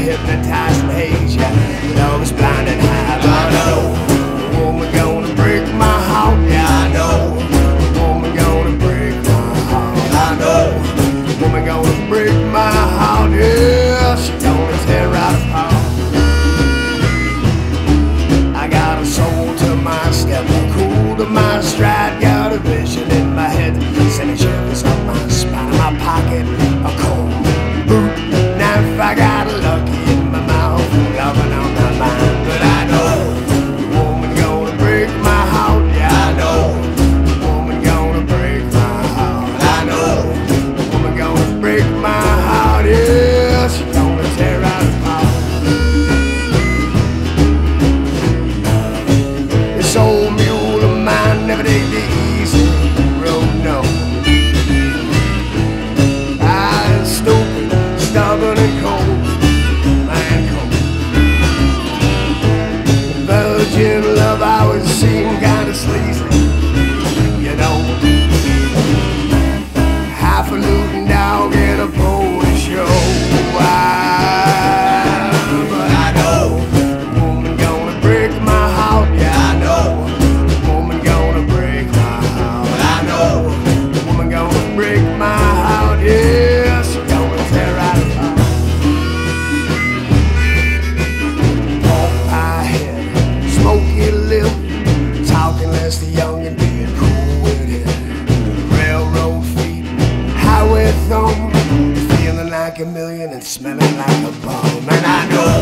hypnotize and haze ya with all this blinding high. But I know a woman gonna break my heart. Yeah, I know a woman gonna break my heart. I know a woman gonna break my heart. Yeah, she gonna tear right apart. I got a soul to my step, a cool to my stride. Got a vision in my head, sending shivers up my spine. In my pocket, a cold boot knife. I got a lucky in my mouth, loving on my mind. But I know a woman gonna break my heart. Yeah, I know a woman gonna break my heart. I know a woman gonna break my heart. Yeah, she gonna tear right apart. This old mule of mine never take the easy road, no. I is stupid, stubborn and cold, man cold. Virgin love I was seeing kinda sleazy, you know. Highfalutin dog in a pony show. But I know a woman gonna break my heart. Yeah, I know a woman gonna break my heart. I know a woman gonna break my heart. Yeah, she gonna tear right apart. Walk my head, smoky lip, talking less the young and dead, cool with it. Railroad feet, highway thumb, feeling like a million and smelling like a bomb. And I know